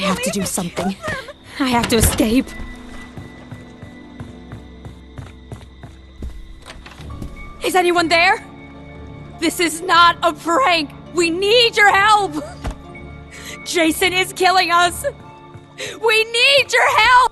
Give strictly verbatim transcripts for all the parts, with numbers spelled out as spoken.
have to do something. I have to escape. Is anyone there? This is not a prank! We need your help! Jason is killing us! We need your help!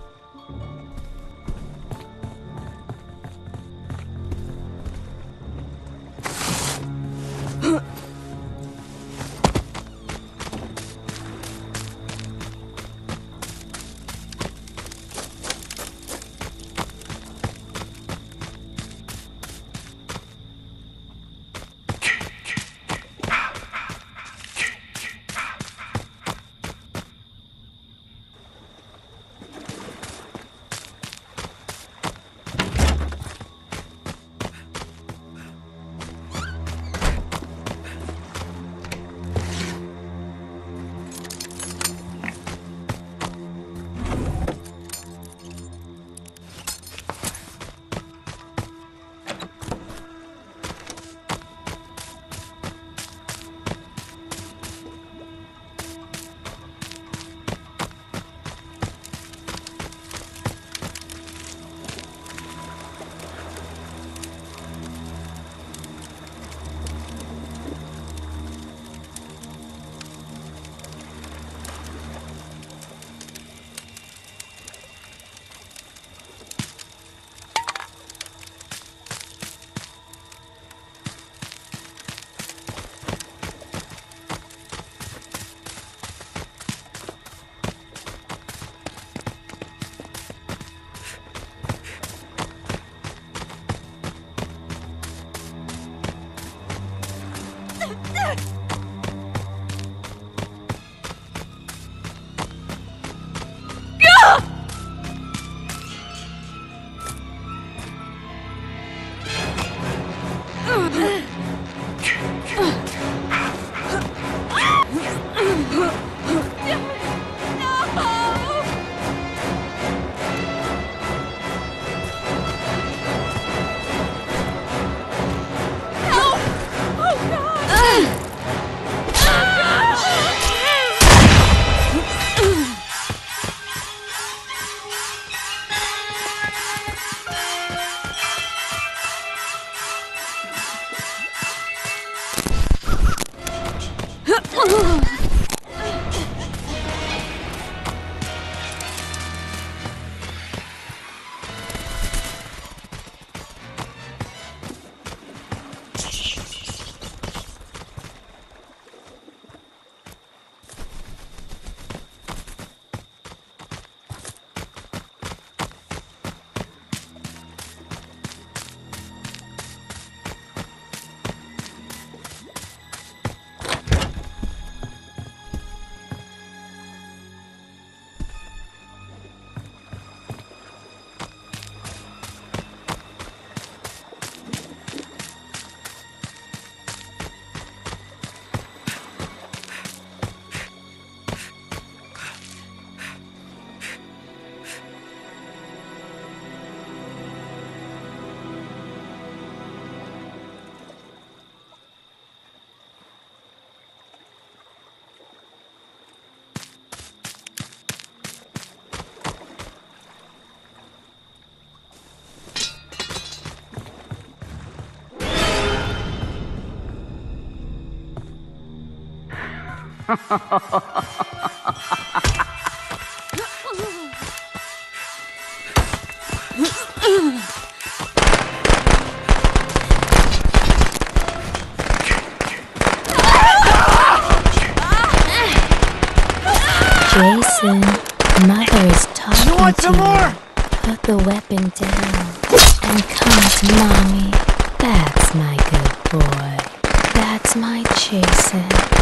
Jason, Mother is talking you want to some you. more? Put the weapon down and come to Mommy. That's my good boy. That's my Jason.